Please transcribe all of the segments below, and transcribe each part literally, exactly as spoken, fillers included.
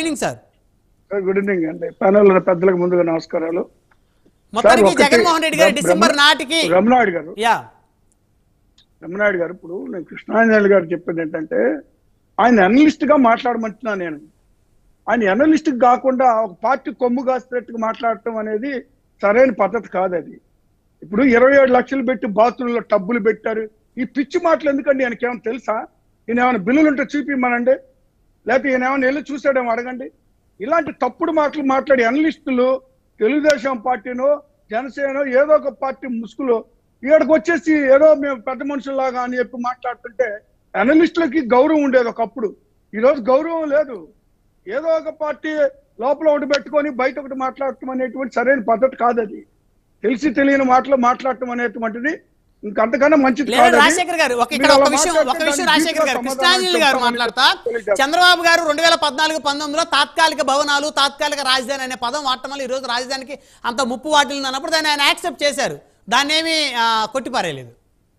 Evening sir. Good evening అండి. Panel పెద్దలకు ముందుగా నమస్కారాలు. మొత్తానికి జగన్మోహన్ రెడ్డి గారు డిసెంబర్ నాటికి రమణాయుడు గారు యా రమణాయుడు గారు ఇప్పుడు నేను కృష్ణాంజలి గారు చెప్పేది ఏంటంటే, ఆయన అనలిస్ట్ గా మాట్లాడమంటున్నా. నేను ఆయన అనలిస్ట్ కాకుండా ఒక పార్టీ కొమ్ము కాసేట్టుగా మాట్లాడటం అనేది సరైన పద్ధతి కాదు. అది ఇప్పుడు ఇరవై ఏడు లక్షలు పెట్టి బాత్రూంలో టబ్బులు పెట్టారు. ఈ పిచ్చి మాటలు ఎందుకండి? ఆయనకి ఏమైనా తెలుసా? ఈయన ఏమైనా బిల్లులు ఉంటే చూపిమ్మనండి, లేకపోతే ఈయన ఏమైనా వెళ్ళి చూసాడేమో అడగండి. ఇలాంటి తప్పుడు మాటలు మాట్లాడి అనలిస్టులు తెలుగుదేశం పార్టీనో జనసేనో ఏదో ఒక పార్టీ ముసుగులో ఇక్కడికి వచ్చేసి ఏదో మేము పెద్ద మనుషుల్లాగా అని చెప్పి మాట్లాడుతుంటే అనలిస్టులకి గౌరవం ఉండేది ఒకప్పుడు. ఈరోజు గౌరవం లేదు. ఏదో ఒక పార్టీ లోపల ఒకటి పెట్టుకొని బయట ఒకటి మాట్లాడటం అనేటువంటి సరైన పద్ధతి కాదు. అది తెలిసి తెలియని మాటలు మాట్లాడటం అనేటువంటిది ఇంకంతకన్నా మంచిది కాదు. రాజశేఖర్ గారు ఒక ఇక్కడ ఒక విషయం ఒక విషయం రాజశేఖర్ గారు కృష్ణాంజలి గారు మాట్లాడతా, చంద్రబాబు గారు రెండు వేల పద్నాలుగు పంతొమ్మిదిలో తాత్కాలిక భవనాలు తాత్కాలిక రాజధాని అనే పదం వాడటం వల్ల ఈ రోజు రాజధానికి అంత ముప్పు వాటిల్ని అన్నప్పుడు దాన్ని ఆయన యాక్సెప్ట్ చేశారు, దాన్ని ఏమీ కొట్టిపారేయలేదు.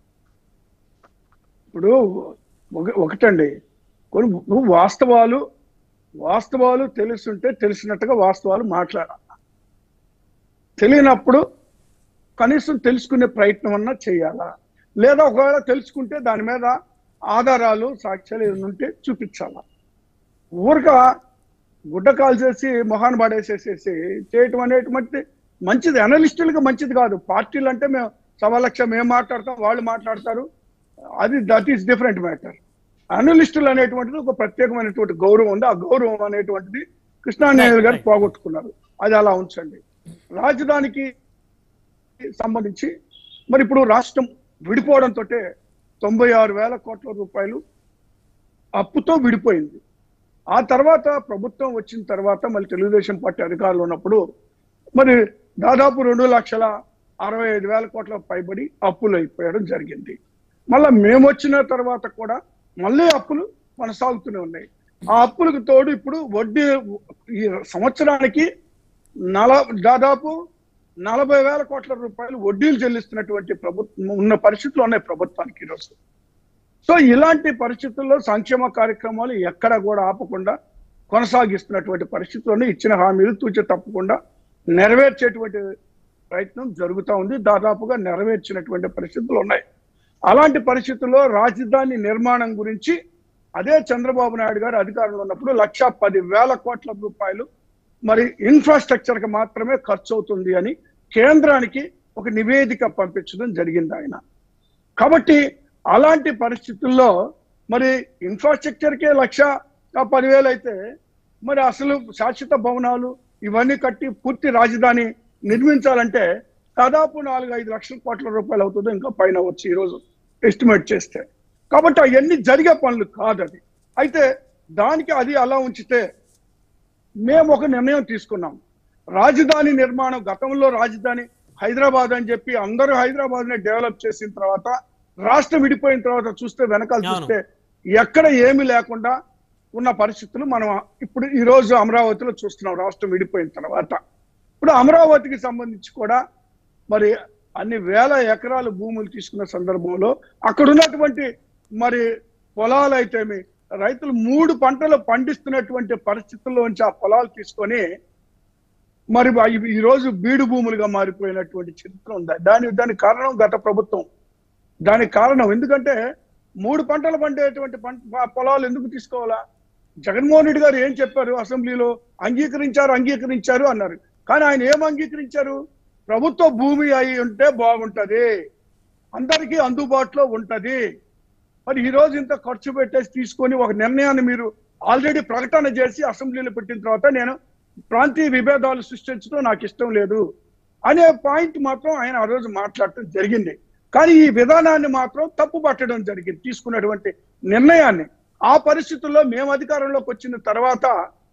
ఇప్పుడు ఒకటండి, కొన్ని వాస్తవాలు వాస్తవాలు తెలుసుంటే తెలిసినట్టుగా వాస్తవాలు మాట్లాడాలి. తెలియనప్పుడు కనీసం తెలుసుకునే ప్రయత్నం అన్నా చేయాలా, లేదా ఒకవేళ తెలుసుకుంటే దాని మీద ఆధారాలు సాక్ష్యాలు ఏమైనా ఉంటే చూపించాలా. ఊరిక గుడ్డ కాల్ చేసి మొహాన్ని పడేసేసేసి చేయటం అనేటువంటి మంచిది, అనలిస్టులకు మంచిది కాదు. పార్టీలు అంటే మేము సవా లక్ష మేము మాట్లాడతాం, వాళ్ళు మాట్లాడతారు, అది దట్ ఈస్ డిఫరెంట్ మ్యాటర్. అనలిస్టులు అనేటువంటిది ఒక ప్రత్యేకమైనటువంటి గౌరవం ఉంది. ఆ గౌరవం అనేటువంటిది కృష్ణాంజలి గారు పోగొట్టుకున్నారు. అది అలా ఉంచండి. రాజధానికి సంబంధించి మరి ఇప్పుడు రాష్ట్రం విడిపోవడంతో తొంభై ఆరు వేల కోట్ల రూపాయలు అప్పుతో విడిపోయింది. ఆ తర్వాత ప్రభుత్వం వచ్చిన తర్వాత మళ్ళీ తెలుగుదేశం పార్టీ అధికారులు ఉన్నప్పుడు మరి దాదాపు రెండు లక్షల అరవై ఐదు వేల కోట్ల పైబడి అప్పులు అయిపోయడం జరిగింది. మళ్ళీ మేము వచ్చిన తర్వాత కూడా మళ్ళీ అప్పులు కొనసాగుతూనే ఉన్నాయి. ఆ అప్పులకు తోడు ఇప్పుడు వడ్డీ ఈ సంవత్సరానికి నల దాదాపు నలభై వేల కోట్ల రూపాయలు వడ్డీలు చెల్లిస్తున్నటువంటి ప్రభుత్వం ఉన్న పరిస్థితులు ఉన్నాయి ప్రభుత్వానికి ఈరోజు. సో ఇలాంటి పరిస్థితుల్లో సంక్షేమ కార్యక్రమాలు ఎక్కడ కూడా ఆపకుండా కొనసాగిస్తున్నటువంటి పరిస్థితుల్లోనే ఇచ్చిన హామీలు తూచ తప్పకుండా నెరవేర్చేటువంటి ప్రయత్నం జరుగుతూ ఉంది. దాదాపుగా నెరవేర్చినటువంటి పరిస్థితులు ఉన్నాయి. అలాంటి పరిస్థితుల్లో రాజధాని నిర్మాణం గురించి అదే చంద్రబాబు నాయుడు గారు అధికారంలో ఉన్నప్పుడు లక్ష పది వేల కోట్ల రూపాయలు మరి ఇన్ఫ్రాస్ట్రక్చర్ కి మాత్రమే ఖర్చు అవుతుంది అని కేంద్రానికి ఒక నివేదిక పంపించడం జరిగింది ఆయన. కాబట్టి అలాంటి పరిస్థితుల్లో మరి ఇన్ఫ్రాస్ట్రక్చర్కే లక్ష పదివేలు అయితే మరి అసలు శాశ్వత భవనాలు ఇవన్నీ కట్టి పూర్తి రాజధాని నిర్మించాలంటే దాదాపు నాలుగు ఐదు లక్షల కోట్ల రూపాయలు అవుతుందో ఇంకా పైన వచ్చి ఈరోజు ఎస్టిమేట్ చేస్తే. కాబట్టి అవన్నీ జరిగే పనులు కాదు. అది అయితే దానికి అది అలా ఉంచితే మేము ఒక నిర్ణయం తీసుకున్నాం. రాజధాని నిర్మాణం గతంలో రాజధాని హైదరాబాద్ అని చెప్పి అందరూ హైదరాబాద్ ని డెవలప్ చేసిన తర్వాత రాష్ట్రం విడిపోయిన తర్వాత చూస్తే వెనకాల చూస్తే ఎక్కడ ఏమీ లేకుండా ఉన్న పరిస్థితులు మనం ఇప్పుడు ఈ రోజు అమరావతిలో చూస్తున్నాం. రాష్ట్రం విడిపోయిన తర్వాత ఇప్పుడు అమరావతికి సంబంధించి కూడా మరి అన్ని వేల ఎకరాలు భూములు తీసుకున్న సందర్భంలో అక్కడ ఉన్నటువంటి మరి పొలాలు అయితేమి రైతులు మూడు పంటలు పండిస్తున్నటువంటి పరిస్థితుల్లోంచి ఆ పొలాలు తీసుకొని మరి ఈ రోజు బీడు భూములుగా మారిపోయినటువంటి చరిత్ర ఉంది. దాని దానికి కారణం గత ప్రభుత్వం. దానికి కారణం ఎందుకంటే మూడు పంటలు పండేటువంటి పంట పొలాలు ఎందుకు తీసుకోవాలా? జగన్మోహన్ రెడ్డి గారు ఏం చెప్పారు అసెంబ్లీలో? అంగీకరించారు అంగీకరించారు అన్నారు. కానీ ఆయన ఏం అంగీకరించారు? ప్రభుత్వ భూమి అయి ఉంటే బాగుంటది, అందరికీ అందుబాటులో ఉంటది. మరి ఈ రోజు ఇంత ఖర్చు పెట్టేసి తీసుకొని ఒక నిర్ణయాన్ని మీరు ఆల్రెడీ ప్రకటన చేసి అసెంబ్లీలో పెట్టిన తర్వాత నేను ప్రాంతీయ విభేదాలు సృష్టించడం నాకు ఇష్టం లేదు అనే పాయింట్ మాత్రం ఆయన ఆ రోజు మాట్లాడటం జరిగింది. కానీ ఈ విధానాన్ని మాత్రం తప్పు పట్టడం జరిగింది, తీసుకున్నటువంటి నిర్ణయాన్ని. ఆ పరిస్థితుల్లో మేము అధికారంలోకి వచ్చిన తర్వాత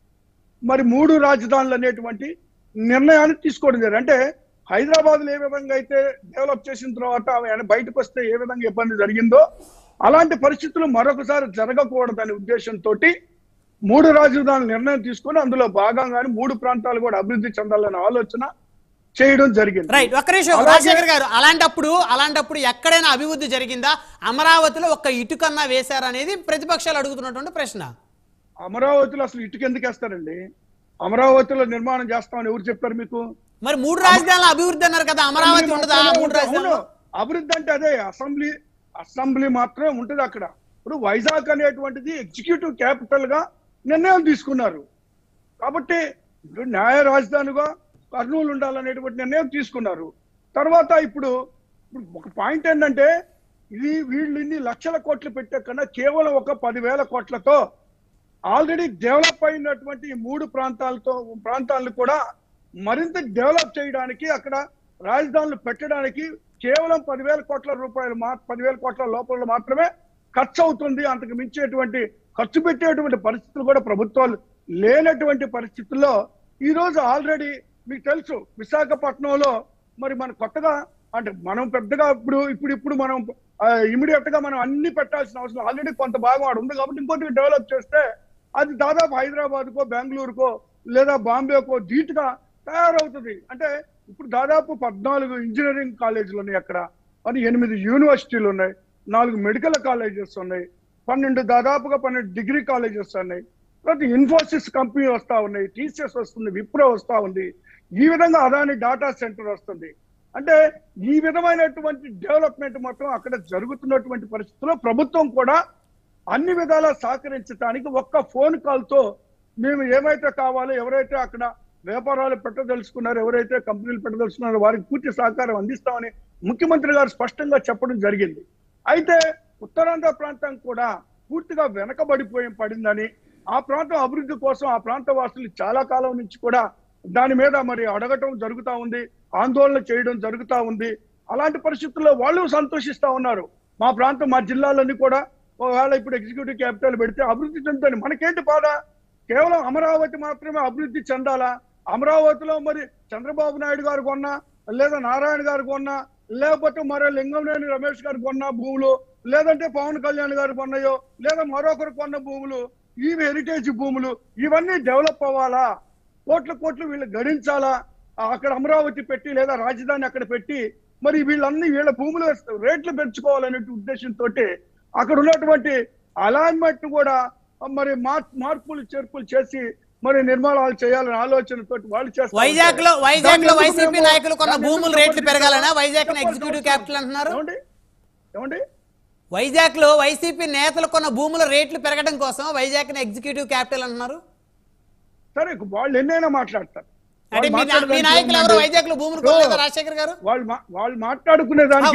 మరి మూడు రాజధానులు అనేటువంటి నిర్ణయాన్ని తీసుకోవడం జరిగింది. అంటే హైదరాబాద్ లో ఏ విధంగా అయితే డెవలప్ చేసిన తర్వాత ఆయన బయటకు వస్తే ఏ విధంగా ఇబ్బంది జరిగిందో అలాంటి పరిస్థితులు మరొకసారి జరగకూడదనే ఉద్దేశంతో మూడు రాజధానుల నిర్ణయం తీసుకొని అందులో భాగంగానే మూడు ప్రాంతాలు కూడా అభివృద్ధి చెందాలనే ఆలోచన చేయడం జరిగింది. రైట్, ఒక్క నిమిషం రాజశేఖర్ గారు, అలాంటప్పుడు అలాంటప్పుడు ఎక్కడైనా అభివృద్ధి జరిగిందా? అమరావతిలో ఒక్క ఇటుకన్నా వేశారనేది ప్రతిపక్షాలు అడుగుతున్నటువంటి ప్రశ్న. అమరావతిలో అసలు ఇటుక ఎందుకు వేస్తారండి? అమరావతిలో నిర్మాణం చేస్తామని ఎవరు చెప్పారు మీకు? మరి మూడు రాజధానుల అభివృద్ధి అన్నారు కదా, అమరావతి ఉండదా? మూడు రాజధానులు అభివృద్ధి అంటే అదే అసెంబ్లీ అసెంబ్లీ మాత్రమే ఉంటుంది అక్కడ. ఇప్పుడు వైజాగ్ అనేటువంటిది ఎగ్జిక్యూటివ్ క్యాపిటల్ గా నిర్ణయం తీసుకున్నారు కాబట్టి న్యాయ రాజధానిగా కర్నూలు ఉండాలనేటువంటి నిర్ణయం తీసుకున్నారు. తర్వాత ఇప్పుడు ఒక పాయింట్ ఏంటంటే, ఇది వీళ్ళు ఇన్ని లక్షల కోట్లు పెట్టే కన్నా కేవలం ఒక పదివేల కోట్లతో ఆల్రెడీ డెవలప్ అయినటువంటి ఈ మూడు ప్రాంతాలతో ప్రాంతాలను కూడా మరింత డెవలప్ చేయడానికి, అక్కడ రాజధానులు పెట్టడానికి కేవలం పదివేల కోట్ల రూపాయలు మా పదివేల కోట్ల లోపల మాత్రమే ఖర్చు అవుతుంది. అంతకు మించేటువంటి ఖర్చు పెట్టేటువంటి పరిస్థితులు కూడా ప్రభుత్వాలు లేనటువంటి పరిస్థితుల్లో ఈ రోజు ఆల్రెడీ మీకు తెలుసు విశాఖపట్నంలో మరి మన కొత్తగా అంటే మనం పెద్దగా ఇప్పుడు ఇప్పుడు ఇప్పుడు మనం ఇమీడియట్ గా మనం అన్ని పెట్టాల్సిన అవసరం ఆల్రెడీ కొంత భాగం ఆడు ఉంది కాబట్టి ఇంకోటి డెవలప్ చేస్తే అది దాదాపు హైదరాబాద్ కో బెంగళూరుకో లేదా బాంబేకో ధీటుగా తయారవుతుంది. అంటే ఇప్పుడు దాదాపు పద్నాలుగు ఇంజనీరింగ్ కాలేజీలు ఉన్నాయి అక్కడ, మరి ఎనిమిది యూనివర్సిటీలు ఉన్నాయి, నాలుగు మెడికల్ కాలేజెస్ ఉన్నాయి, పన్నెండు దాదాపుగా పన్నెండు డిగ్రీ కాలేజెస్ ఉన్నాయి, తర్వాత ఇన్ఫోసిస్ కంపెనీ వస్తా ఉన్నాయి, టీసీఎస్ వస్తుంది, విప్రో వస్తా ఉంది, ఈ విధంగా అదాని డాటా సెంటర్ వస్తుంది. అంటే ఈ విధమైనటువంటి డెవలప్మెంట్ మొత్తం అక్కడ జరుగుతున్నటువంటి పరిస్థితుల్లో ప్రభుత్వం కూడా అన్ని విధాలా సహకరించడానికి ఒక్క ఫోన్ కాల్ తో మేము ఏమైతే కావాలో, ఎవరైతే అక్కడ వ్యాపారాలు పెట్టదలుచుకున్నారో, ఎవరైతే కంపెనీలు పెట్టదలుచుకున్నారో వారికి పూర్తి సహకారం అందిస్తామని ముఖ్యమంత్రి గారు స్పష్టంగా చెప్పడం జరిగింది. అయితే ఉత్తరాంధ్ర ప్రాంతం కూడా పూర్తిగా వెనకబడిపోయి పడిందని, ఆ ప్రాంతం అభివృద్ధి కోసం ఆ ప్రాంత వాసులు చాలా కాలం నుంచి కూడా దాని మీద మరి అడగటం జరుగుతూ ఉంది, ఆందోళన చేయడం జరుగుతూ ఉంది. అలాంటి పరిస్థితుల్లో వాళ్ళు సంతోషిస్తా ఉన్నారు. మా ప్రాంతం మా జిల్లాలన్నీ కూడా ఒకవేళ ఇప్పుడు ఎగ్జిక్యూటివ్ క్యాపిటల్ పెడితే అభివృద్ధి చెందుతుంది. మనకేంటి బాధ? కేవలం అమరావతి మాత్రమే అభివృద్ధి చెందాలా? అమరావతిలో మరి చంద్రబాబు నాయుడు గారు కొన్నా, లేదా నారాయణ గారు కొన్నా, లేకపోతే మరో లింగంనేని రమేష్ గారు కొన్న భూములు, లేదంటే పవన్ కళ్యాణ్ గారు కొన్నాయో, లేదా మరొకరు కొన్న భూములు, ఇవి హెరిటేజ్ భూములు, ఇవన్నీ డెవలప్ అవ్వాలా? కోట్ల కోట్లు వీళ్ళు గడించాలా? అక్కడ అమరావతి పెట్టి లేదా రాజధాని అక్కడ పెట్టి మరి వీళ్ళన్ని వీళ్ళ భూములు రేట్లు పెంచుకోవాలనే ఉద్దేశంతో అక్కడ ఉన్నటువంటి అలాట్మెంట్ కూడా మరి మార్పులు చేర్పులు చేసి మరి నిర్మాణాలు చేయాలని ఆలోచనతో వాళ్ళు చేస్తారు. వైజాగ్ లో వైజాగ్ లో వైసీపీ నాయకులు కొన్న భూముల రేట్లు పెరగాలనా వైజాగ్ ఎగ్జిక్యూటివ్ క్యాపిటల్ అంటున్నారు? ఏమండి వైజాగ్ లో వైసీపీ నేతలు కొన్న భూముల రేట్లు పెరగడం కోసం వైజాగ్ ఎగ్జిక్యూటివ్ క్యాపిటల్ అంటున్నారు. సరే వాళ్ళు ఎన్నైనా మాట్లాడతారు. నాయకులు ఎవరు వైజాగ్ లో భూములు కొనలేదా రాజశేఖర్ గారు? వాళ్ళు వాళ్ళు మాట్లాడుకునే దానికి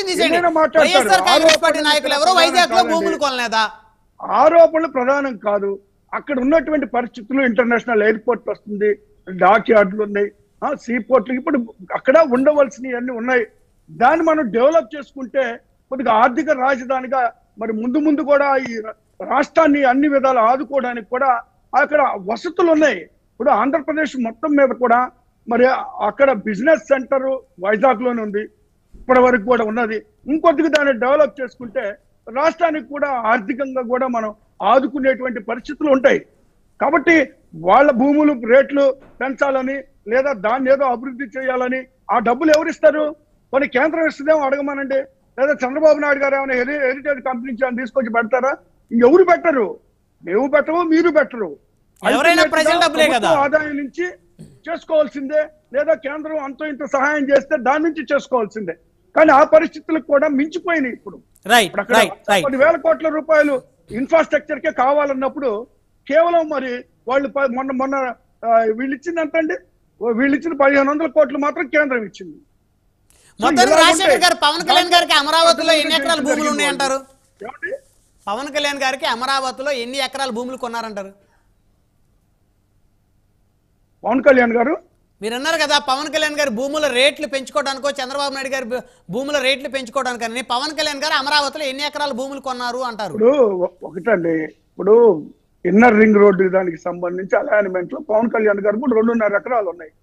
నాయకులు ఎవరు వైజాగ్ లో భూములు కొనలేదా? ఆరోపణలు ప్రధానం కాదు. అక్కడ ఉన్నటువంటి పరిస్థితులు ఇంటర్నేషనల్ ఎయిర్పోర్ట్ వస్తుంది, డాక్ యార్డులు ఉన్నాయి, సీ పోర్ట్లు ఇప్పుడు అక్కడ ఉండవలసినవి అన్ని ఉన్నాయి. దాన్ని మనం డెవలప్ చేసుకుంటే కొద్దిగా ఆర్థిక రాజధానిగా మరి ముందు ముందు కూడా ఈ రాష్ట్రాన్ని అన్ని విధాలు ఆదుకోవడానికి కూడా అక్కడ వసతులు ఉన్నాయి. ఇప్పుడు ఆంధ్రప్రదేశ్ మొత్తం మీద కూడా మరి అక్కడ బిజినెస్ సెంటర్ వైజాగ్ లోనే ఉంది, ఇప్పటి వరకు కూడా ఉన్నది. ఇంకొద్దిగా దాన్ని డెవలప్ చేసుకుంటే రాష్ట్రానికి కూడా ఆర్థికంగా కూడా మనం ఆదుకునేటువంటి పరిస్థితులు ఉంటాయి. కాబట్టి వాళ్ళ భూములు రేట్లు పెంచాలని లేదా దాన్ని ఏదో అభివృద్ధి చేయాలని ఆ డబ్బులు ఎవరిస్తారు? కొన్ని కేంద్రం ఇస్తుందేమో అడగమనండి, లేదా చంద్రబాబు నాయుడు గారు ఏమైనా హెరి హెరిటేజ్ కంపెనీ నుంచి అని తీసుకొచ్చి పెడతారా? ఇంకెవరు పెట్టరు, మేము పెట్టరు, మీరు పెట్టరు. ఆదాయం నుంచి చేసుకోవాల్సిందే, లేదా కేంద్రం అంతో ఇంత సహాయం చేస్తే దాని నుంచి చేసుకోవాల్సిందే. కానీ ఆ పరిస్థితులకు కూడా మించిపోయినాయి. ఇప్పుడు పదివేల కోట్ల రూపాయలు ఇన్ఫ్రాస్ట్రక్చర్ కే కావాలన్నప్పుడు కేవలం మరి వాళ్ళు మొన్న మొన్న వీళ్ళు ఇచ్చింది ఎంత అండి? వీళ్ళు ఇచ్చిన పదిహేను వందల కోట్లు మాత్రం కేంద్రం ఇచ్చింది. రాజశేఖర్ గారు పవన్ కళ్యాణ్ గారికి అమరావతిలో ఎన్ని ఎకరాల భూములు ఉన్నాయంటారు? పవన్ కళ్యాణ్ గారికి అమరావతిలో ఎన్ని ఎకరాల భూములు కొన్నారంటారు? పవన్ కళ్యాణ్ గారు మీరు అన్నారు కదా పవన్ కళ్యాణ్ గారు భూముల రేట్లు పెంచుకోవడానికో చంద్రబాబు నాయుడు గారు భూముల రేట్లు పెంచుకోవడానికని పవన్ కళ్యాణ్ గారు అమరావతిలో ఎన్ని ఎకరాల భూములు కొన్నారు అంటారు? ఇప్పుడు ఒకటండి, ఇప్పుడు ఇన్నర్ రింగ్ రోడ్డు దానికి సంబంధించి అలైన్మెంట్ లో పవన్ కళ్యాణ్ గారు కూడా రెండున్నర ఎకరాలు ఉన్నాయి.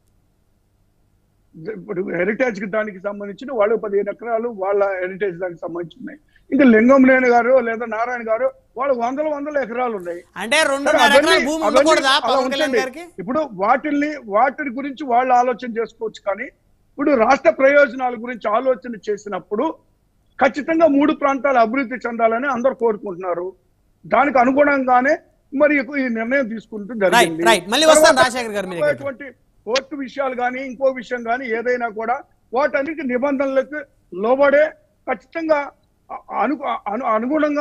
ఇప్పుడు హెరిటేజ్ కి దానికి సంబంధించిన వాళ్ళు పదిహేను ఎకరాలు వాళ్ళ హెరిటేజ్ దానికి సంబంధించి ఉన్నాయి. ఇంకా లింగంనేని గారు లేదా నారాయణ గారు వాళ్ళు వందల వందల ఎకరాలు ఉన్నాయి. అంటే ఇప్పుడు వాటిల్ని వాటి గురించి వాళ్ళు ఆలోచన చేసుకోవచ్చు. కానీ ఇప్పుడు రాష్ట్ర ప్రయోజనాల గురించి ఆలోచన చేసినప్పుడు ఖచ్చితంగా మూడు ప్రాంతాలు అభివృద్ధి చెందాలని అందరూ కోరుకుంటున్నారు. దానికి అనుగుణంగానే మరి ఈ నిర్ణయం తీసుకుంటూ రైట్ జరిగింది. రైట్ మళ్ళీ వస్తాను రాజశేఖర్ గారు మీరు దగ్గరికి. అటువంటి కోర్టు విషయాలు కానీ ఇంకో విషయం కానీ ఏదైనా కూడా వాటన్నిటి నిబంధనలకు లోబడే ఖచ్చితంగా అను అను అనుగుణంగా